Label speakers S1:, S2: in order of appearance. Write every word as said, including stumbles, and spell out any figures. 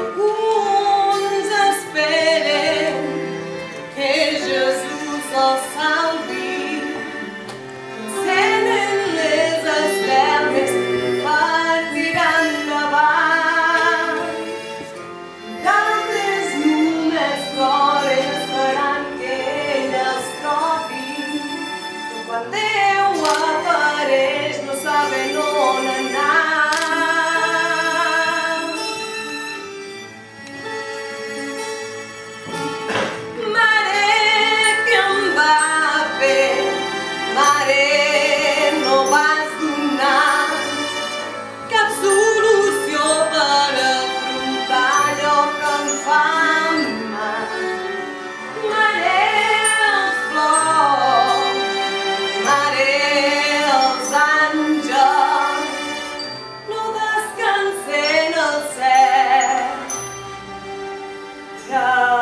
S1: alguns esperen que Jesús els salvi. Encenen les espelmes per tirar endavant. D'altres només ploren esperant que ell els trobi. Quan Déu apareix no saben on anar. Mare, què em va fer? Mare, no vas donar cap solució per afrontar allò que em fa mal. Mare, els flors, mare, els àngels, no descansen al cel. Que